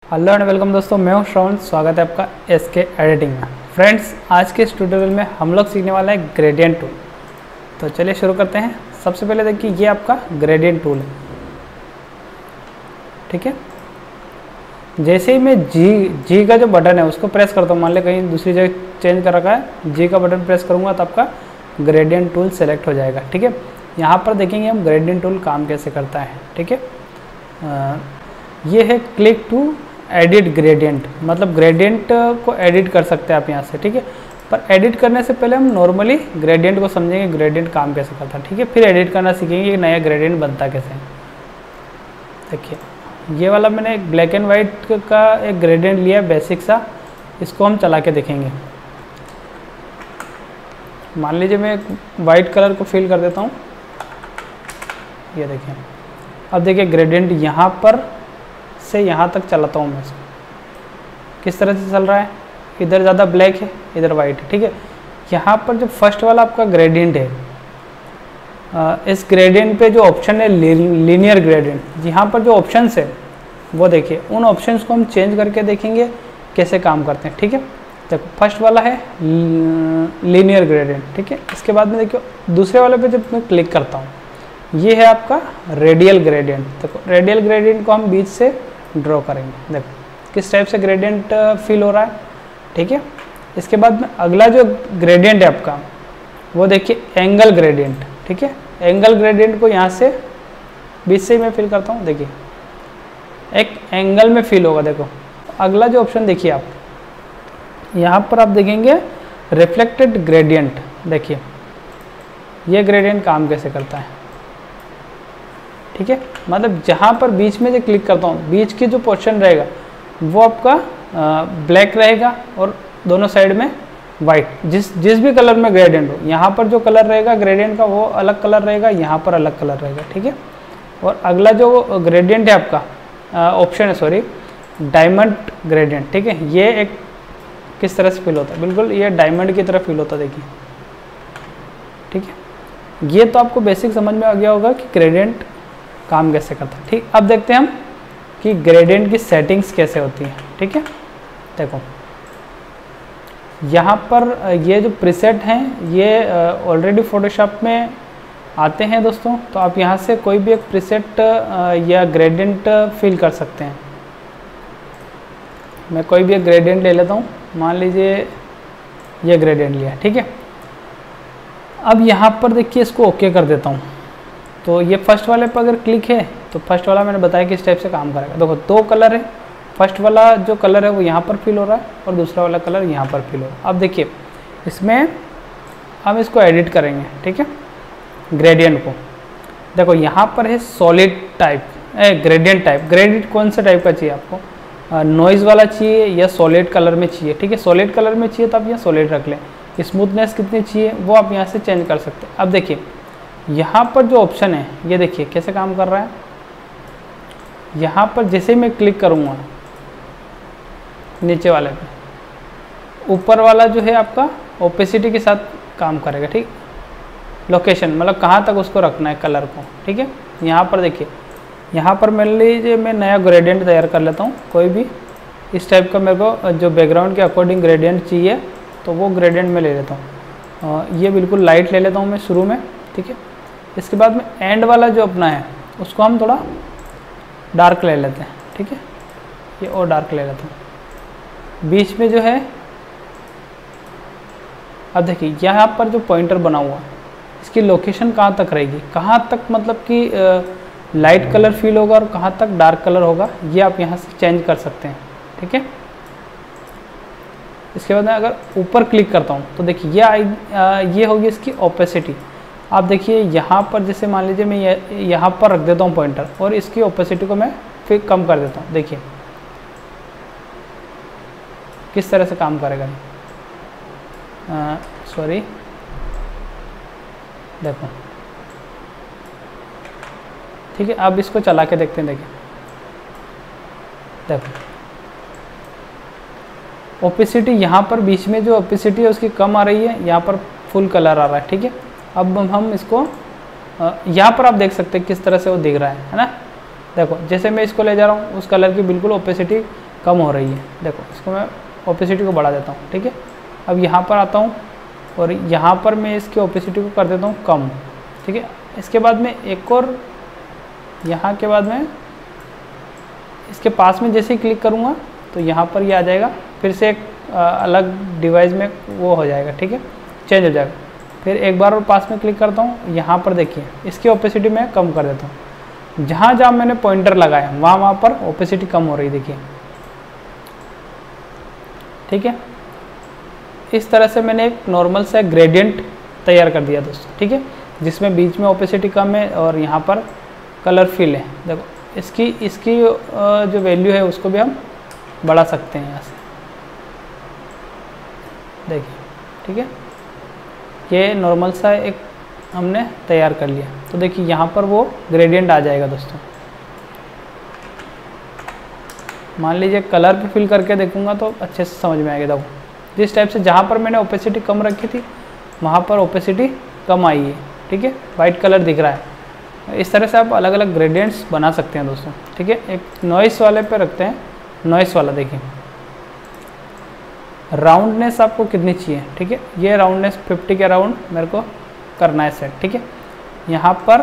Hello and welcome दोस्तों, मैं हूं श्रवण। स्वागत है आपका एसके एडिटिंग में। फ्रेंड्स, आज के इस ट्यूटोरियल में हम लोग सीखने वाला है ग्रेडियंट टूल। तो चलिए शुरू करते हैं। सबसे पहले देखिए, ये आपका ग्रेडियंट टूल है, ठीक है। जैसे ही मैं जी का जो बटन है उसको प्रेस करता हूँ, मान लें कहीं दूसरी जगह चेंज कर रखा है, जी का बटन प्रेस करूँगा तो आपका ग्रेडियंट टूल सेलेक्ट हो जाएगा, ठीक है। यहाँ पर देखेंगे हम ग्रेडियंट टूल काम कैसे करता है, ठीक है। ये है क्लिक टू एडिट ग्रेडियंट, मतलब ग्रेडियंट को एडिट कर सकते हैं आप यहाँ से, ठीक है। पर एडिट करने से पहले हम नॉर्मली ग्रेडियंट को समझेंगे, ग्रेडियंट काम कैसे करता है, ठीक है। फिर एडिट करना सीखेंगे कि नया ग्रेडियंट बनता कैसे है। देखिए, ये वाला मैंने एक ब्लैक एंड वाइट का एक ग्रेडियंट लिया बेसिक सा, इसको हम चला के देखेंगे। मान लीजिए मैं एक वाइट कलर को फिल कर देता हूँ, ये देखिए। अब देखिए ग्रेडियंट यहाँ पर से यहाँ तक चलाता हूँ मैं इसको, किस तरह से चल रहा है। इधर ज़्यादा ब्लैक है, इधर वाइट है, ठीक है। यहाँ पर जो फर्स्ट वाला आपका ग्रेडियंट है, इस ग्रेडियंट पे जो ऑप्शन है लीनियर ग्रेडियंट, यहाँ पर जो ऑप्शंस है वो देखिए, उन ऑप्शंस को हम चेंज करके देखेंगे कैसे काम करते हैं, ठीक है। देखो, फर्स्ट वाला है लीनियर ग्रेडियंट, ठीक है। इसके बाद में देखिए दूसरे वाले पे जब मैं क्लिक करता हूँ, ये है आपका रेडियल ग्रेडियंट। देखो, रेडियल ग्रेडियंट को हम बीच से ड्रॉ करेंगे। देखो किस टाइप से ग्रेडियंट फील हो रहा है, ठीक है। इसके बाद में अगला जो ग्रेडियंट है आपका, वो देखिए एंगल ग्रेडियंट, ठीक है। एंगल ग्रेडियंट को यहाँ से बीच से ही मैं फिल करता हूँ, देखिए एक एंगल में फील होगा। देखो अगला जो ऑप्शन देखिए आप, यहाँ पर आप देखेंगे रिफ्लेक्टेड ग्रेडियंट। देखिए ये ग्रेडियंट काम कैसे करता है, ठीक है। मतलब जहाँ पर बीच में जो क्लिक करता हूँ, बीच की जो पोर्शन रहेगा वो आपका ब्लैक रहेगा और दोनों साइड में वाइट। जिस भी कलर में ग्रेडियंट हो, यहाँ पर जो कलर रहेगा ग्रेडियंट का वो अलग कलर रहेगा, यहाँ पर अलग कलर रहेगा, ठीक है। और अगला जो ग्रेडियंट है आपका ऑप्शन है, सॉरी, डायमंड ग्रेडियंट, ठीक है। ये एक किस तरह से फील होता है, बिल्कुल ये डायमंड की तरह फील होता है, देखिए, ठीक है। ये तो आपको बेसिक समझ में आ गया होगा कि ग्रेडियंट काम कैसे करता है, ठीक। अब देखते हैं हम कि ग्रेडियंट की सेटिंग्स कैसे होती है, ठीक है। देखो यहाँ पर ये जो प्रीसेट हैं ये ऑलरेडी फोटोशॉप में आते हैं दोस्तों, तो आप यहाँ से कोई भी एक प्रीसेट या ग्रेडियंट फिल कर सकते हैं। मैं कोई भी एक ग्रेडियंट ले लेता हूँ, मान लीजिए ये ग्रेडियंट लिया, ठीक है। अब यहाँ पर देखिए इसको ओके कर देता हूँ, तो ये फर्स्ट वाले पर अगर क्लिक है तो फर्स्ट वाला मैंने बताया किस टाइप से काम करेगा। देखो दो कलर है, फर्स्ट वाला जो कलर है वो यहाँ पर फील हो रहा है और दूसरा वाला कलर यहाँ पर फील हो रहा है। अब देखिए इसमें हम इसको एडिट करेंगे, ठीक है, ग्रेडियंट को। देखो यहाँ पर है solid type, gradient type. Gradient कौन सा टाइप का चाहिए आपको, नॉइज़ वाला चाहिए या सॉलिड कलर में चाहिए, ठीक है। सॉलिड कलर में चाहिए तो आप यहाँ सॉलिड रख लें। स्मूथनेस कितनी चाहिए वो आप यहाँ से चेंज कर सकते हैं। अब देखिए यहाँ पर जो ऑप्शन है ये देखिए कैसे काम कर रहा है। यहाँ पर जैसे ही मैं क्लिक करूँगा नीचे वाले पे, ऊपर वाला जो है आपका ओपेसिटी के साथ काम करेगा, ठीक। लोकेशन मतलब कहाँ तक उसको रखना है कलर को, ठीक है। यहाँ पर देखिए, यहाँ पर मान लीजिए मैं नया ग्रेडियंट तैयार कर लेता हूँ, कोई भी इस टाइप का मेरे को जो बैकग्राउंड के अकॉर्डिंग ग्रेडियंट चाहिए तो वो ग्रेडियंट में ले लेता हूँ। ये बिल्कुल लाइट ले लेता हूँ मैं शुरू में, ठीक है। इसके बाद में एंड वाला जो अपना है उसको हम थोड़ा डार्क ले लेते हैं, ठीक है। ये और डार्क ले लेते हैं। बीच में जो है, अब देखिए यहाँ पर जो पॉइंटर बना हुआ इसकी लोकेशन कहाँ तक रहेगी, कहाँ तक मतलब कि लाइट कलर फील होगा और कहाँ तक डार्क कलर होगा, ये आप यहाँ से चेंज कर सकते हैं, ठीक है। इसके बाद मैं अगर ऊपर क्लिक करता हूँ तो देखिए ये होगी इसकी ओपेसिटी। आप देखिए यहाँ पर जैसे मान लीजिए मैं यहाँ पर रख देता हूँ पॉइंटर और इसकी ओपेसिटी को मैं फिर कम कर देता हूँ। देखिए किस तरह से काम करेगा, सॉरी, देखो, ठीक है। अब इसको चला के देखते हैं, देखिए देखो ओपेसिटी यहाँ पर बीच में जो ओपेसिटी है उसकी कम आ रही है, यहाँ पर फुल कलर आ रहा है, ठीक है। अब हम इसको यहाँ पर आप देख सकते हैं किस तरह से वो दिख रहा है ना। देखो जैसे मैं इसको ले जा रहा हूँ उस कलर की बिल्कुल ओपेसिटी कम हो रही है। देखो इसको मैं ओपेसिटी को बढ़ा देता हूँ, ठीक है। अब यहाँ पर आता हूँ और यहाँ पर मैं इसकी ओपेसिटी को कर देता हूँ कम, ठीक है। इसके बाद में एक और यहाँ के बाद में इसके पास में जैसे ही क्लिक करूँगा तो यहाँ पर ये आ जाएगा, फिर से एक अलग डिवाइस में वो हो जाएगा, ठीक है, चेंज हो जाएगा। फिर एक बार और पास में क्लिक करता हूँ, यहाँ पर देखिए इसकी ओपेसिटी मैं कम कर देता हूँ। जहाँ जहाँ मैंने पॉइंटर लगाया वहाँ पर ओपेसिटी कम हो रही, देखिए, ठीक है। इस तरह से मैंने एक नॉर्मल सा ग्रेडियंट तैयार कर दिया दोस्तों, ठीक है, जिसमें बीच में ओपेसिटी कम है और यहाँ पर कलर फिल है। देखो इसकी जो वैल्यू है उसको भी हम बढ़ा सकते हैं यहाँ से, देखिए, ठीक है। ये नॉर्मल सा एक हमने तैयार कर लिया। तो देखिए यहाँ पर वो ग्रेडियंट आ जाएगा दोस्तों। मान लीजिए कलर पे फिल करके देखूंगा तो अच्छे से समझ में आएगा। देखो जिस टाइप से जहाँ पर मैंने ओपेसिटी कम रखी थी वहाँ पर ओपेसिटी कम आई है, ठीक है, वाइट कलर दिख रहा है। इस तरह से आप अलग अलग ग्रेडियंट्स बना सकते हैं दोस्तों, ठीक है। एक नॉइस वाले पे रखते हैं, नॉइस वाला देखिए, राउंडनेस आपको कितनी चाहिए, ठीक है। ये राउंडनेस 50 के अराउंड मेरे को करना है सेट, ठीक है। यहाँ पर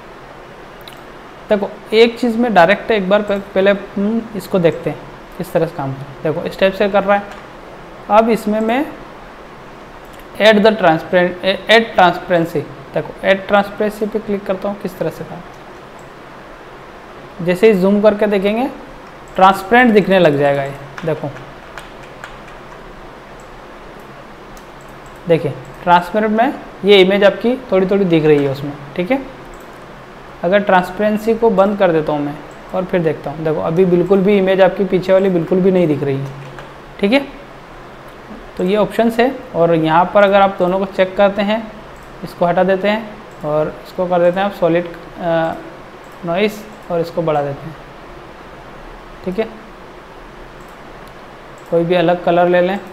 देखो एक चीज़ में डायरेक्ट एक बार पहले इसको देखते हैं किस तरह से काम करता है। देखो इस टाइप से कर रहा है। अब इसमें मैं ऐड ट्रांसपेरेंसी, देखो ऐड ट्रांसपेरेंसी पे क्लिक करता हूँ, किस तरह से काम, जैसे ही जूम करके देखेंगे ट्रांसपेरेंट दिखने लग जाएगा ये। देखिए ट्रांसपेरेंट में ये इमेज आपकी थोड़ी थोड़ी दिख रही है उसमें, ठीक है। अगर ट्रांसपेरेंसी को बंद कर देता हूँ मैं और फिर देखता हूँ, देखो अभी बिल्कुल भी इमेज आपकी पीछे वाली बिल्कुल भी नहीं दिख रही है, ठीक है। तो ये ऑप्शंस है। और यहाँ पर अगर आप दोनों को चेक करते हैं, इसको हटा देते हैं और इसको कर देते हैं आप सॉलिड नॉइस और इसको बढ़ा देते हैं, ठीक है। कोई भी अलग कलर ले लें,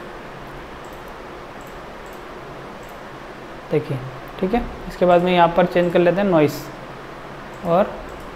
देखिए, ठीक है। इसके बाद में यहाँ पर चेंज कर लेते हैं नॉइस और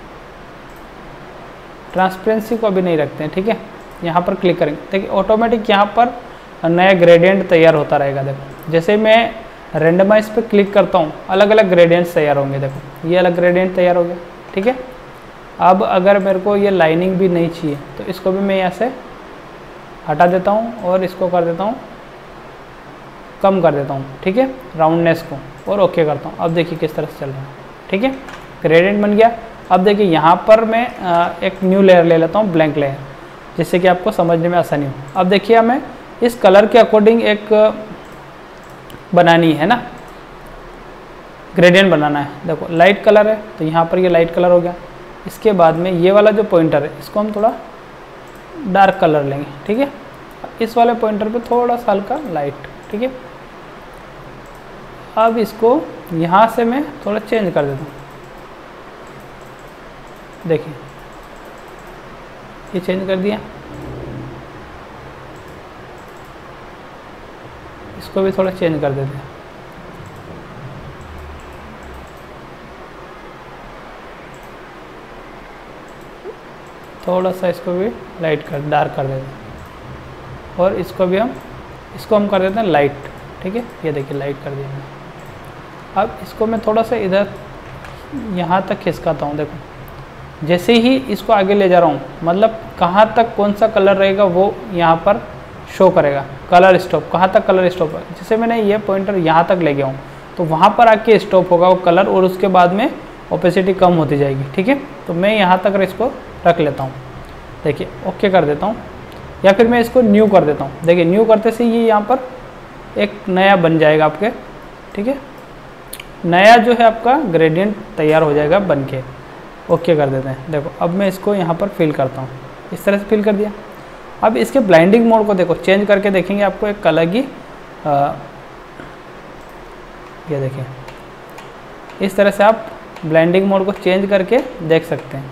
ट्रांसपेरेंसी को अभी नहीं रखते हैं, ठीक है। यहाँ पर क्लिक करेंगे, देखिए ऑटोमेटिक यहाँ पर नया ग्रेडियंट तैयार होता रहेगा। देखो जैसे मैं रेंडमाइज पे क्लिक करता हूँ अलग अलग ग्रेडियंट्स तैयार होंगे। देखो ये अलग ग्रेडियंट तैयार हो गया, ठीक है। अब अगर मेरे को ये लाइनिंग भी नहीं चाहिए तो इसको भी मैं यहाँ से हटा देता हूँ और इसको कर देता हूँ, कम कर देता हूँ, ठीक है, राउंडनेस को, और ओके करता हूँ। अब देखिए किस तरह से चल रहा है, ठीक है, ग्रेडियंट बन गया। अब देखिए यहाँ पर मैं एक न्यू लेयर ले लेता हूँ, ब्लैंक लेयर, जिससे कि आपको समझने में आसानी हो। अब देखिए हमें इस कलर के अकॉर्डिंग एक बनानी है ना, ग्रेडियंट बनाना है। देखो लाइट कलर है तो यहाँ पर ये लाइट कलर हो गया। इसके बाद में ये वाला जो पॉइंटर है इसको हम थोड़ा डार्क कलर लेंगे, ठीक है। इस वाले पॉइंटर पे थोड़ा सा हल्का लाइट, ठीक है। अब इसको यहाँ से मैं थोड़ा चेंज कर देता हूँ, देखिए ये चेंज कर दिया। इसको भी थोड़ा चेंज कर देते हैं, थोड़ा सा इसको भी लाइट कर डार्क कर देते हैं। और इसको भी इसको हम कर देते हैं लाइट, ठीक है। ये देखिए लाइट कर दिया मैंने। अब इसको मैं थोड़ा सा इधर यहाँ तक खिसकाता हूँ। देखो जैसे ही इसको आगे ले जा रहा हूँ, मतलब कहाँ तक कौन सा कलर रहेगा वो यहाँ पर शो करेगा। कलर स्टॉप, कहाँ तक कलर स्टॉप है, जैसे मैंने ये पॉइंटर यहाँ तक ले गया हूँ तो वहाँ पर आके स्टॉप होगा वो कलर, और उसके बाद में ओपेसिटी कम होती जाएगी, ठीक है। तो मैं यहाँ तक इसको रख लेता हूँ, देखिए ओके कर देता हूँ, या फिर मैं इसको न्यू कर देता हूँ। देखिए न्यू करते से ये यहाँ पर एक नया बन जाएगा आपके, ठीक है। नया जो है आपका ग्रेडियंट तैयार हो जाएगा बन के। ओके कर देते हैं। देखो अब मैं इसको यहाँ पर फिल करता हूँ, इस तरह से फिल कर दिया। अब इसके ब्लाइंडिंग मोड को देखो चेंज करके देखेंगे, आपको एक अलग ही ये देखिए इस तरह से आप ब्लाइंडिंग मोड को चेंज करके देख सकते हैं।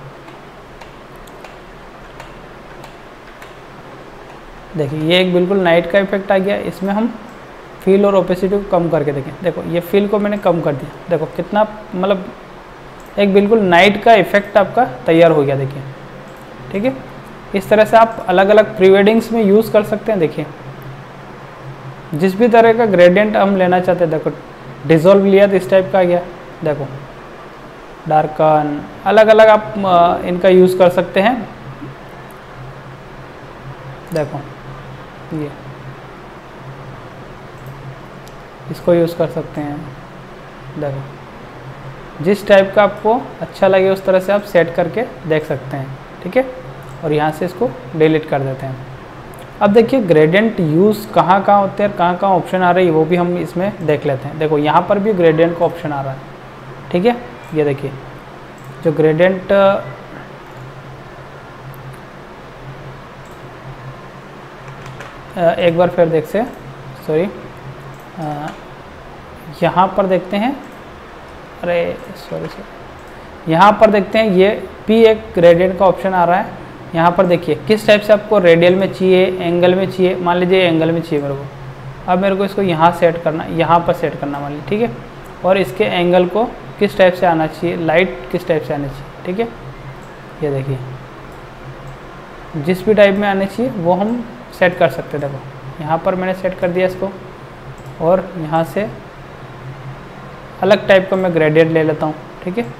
देखिए ये एक बिल्कुल नाइट का इफेक्ट आ गया। इसमें हम फील और ओपेसिटी को कम करके देखें। देखो ये फील को मैंने कम कर दिया, देखो कितना मतलब एक बिल्कुल नाइट का इफेक्ट आपका तैयार हो गया, देखिए ठीक है। इस तरह से आप अलग अलग प्री वेडिंग्स में यूज़ कर सकते हैं। देखिए जिस भी तरह का ग्रेडियंट हम लेना चाहते हैं, देखो डिज़ोल्व लिया तो इस टाइप का आ गया, देखो डार्कन, अलग अलग आप इनका यूज़ कर सकते हैं। देखो ये इसको यूज़ कर सकते हैं। देखो जिस टाइप का आपको अच्छा लगे उस तरह से आप सेट करके देख सकते हैं, ठीक है। और यहाँ से इसको डिलीट कर देते हैं। अब देखिए ग्रेडियंट यूज़ कहाँ कहाँ होते हैं, कहाँ कहाँ ऑप्शन आ रही है वो भी हम इसमें देख लेते हैं। देखो यहाँ पर भी ग्रेडियंट का ऑप्शन आ रहा है, ठीक है। ये देखिए जो ग्रेडियंट एक बार फिर देख से सॉरी यहाँ पर देखते हैं, अरे सॉरी यहाँ पर देखते हैं ये पी एक ग्रेडियंट का ऑप्शन आ रहा है। यहाँ पर देखिए किस टाइप से आपको रेडियल में चाहिए, एंगल में चाहिए। मान लीजिए एंगल में चाहिए मेरे को, अब मेरे को इसको यहाँ सेट करना, यहाँ पर सेट करना मान लीजिए, ठीक है। और इसके एंगल को किस टाइप से आना चाहिए, लाइट किस टाइप से आनी चाहिए, ठीक है। ये देखिए जिस भी टाइप में आने चाहिए वो हम सेट कर सकते हैं। देखो यहाँ पर मैंने सेट कर दिया इसको, और यहाँ से अलग टाइप का मैं ग्रेडियंट ले लेता हूँ, ठीक है।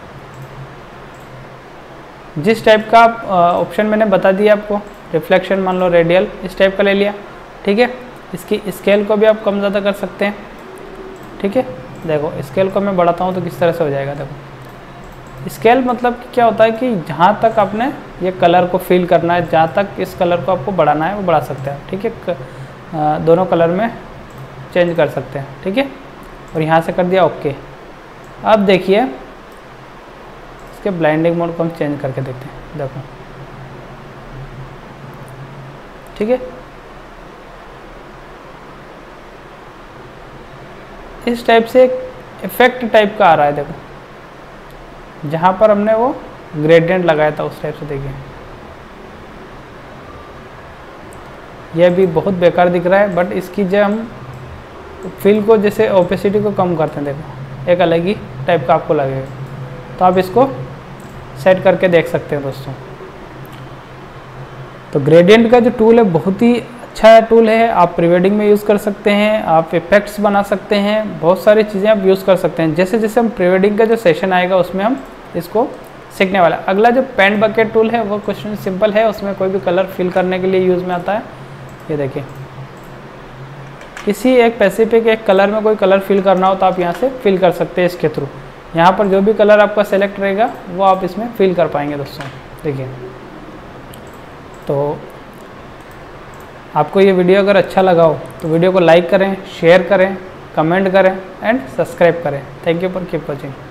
जिस टाइप का ऑप्शन मैंने बता दिया आपको, रिफ्लेक्शन मान लो रेडियल, इस टाइप का ले लिया, ठीक है। इसकी स्केल को भी आप कम ज़्यादा कर सकते हैं, ठीक है। देखो स्केल को मैं बढ़ाता हूँ तो किस तरह से हो जाएगा। देखो स्केल मतलब क्या होता है कि जहाँ तक आपने ये कलर को फिल करना है, जहाँ तक इस कलर को आपको बढ़ाना है वो बढ़ा सकते हैं, ठीक है। दोनों कलर में चेंज कर सकते हैं, ठीक है। और यहाँ से कर दिया ओके। अब देखिए इसके ब्लाइंडिंग मोड को हम चेंज करके देखते हैं। देखो ठीक है, इस टाइप से एक इफेक्ट टाइप का आ रहा है। देखो जहाँ पर हमने वो ग्रेडियंट लगाया था उस टाइप से देखिए, यह भी बहुत बेकार दिख रहा है, बट इसकी जब हम फिल को जैसे ओपेसिटी को कम करते हैं, देखो एक अलग ही टाइप का आपको लगेगा। तो आप इसको सेट करके देख सकते हैं दोस्तों। तो ग्रेडियंट का जो टूल है बहुत ही अच्छा टूल है, आप प्री वेडिंग में यूज़ कर सकते हैं, आप इफेक्ट्स बना सकते हैं, बहुत सारी चीज़ें आप यूज़ कर सकते हैं। जैसे जैसे हम प्री वेडिंग का जो सेशन आएगा उसमें हम इसको सीखने वाला। अगला जो पेंट बकेट टूल है वो क्वेश्चन सिंपल है, उसमें कोई भी कलर फिल करने के लिए यूज़ में आता है। ये देखिए किसी एक स्पेसिफिक एक कलर में कोई कलर फिल करना हो तो आप यहाँ से फिल कर सकते हैं इसके थ्रू। यहाँ पर जो भी कलर आपका सेलेक्ट रहेगा वो आप इसमें फिल कर पाएंगे दोस्तों। देखिए तो आपको ये वीडियो अगर अच्छा लगा हो तो वीडियो को लाइक करें, शेयर करें, कमेंट करें एंड सब्सक्राइब करें। Thank you for keep watching.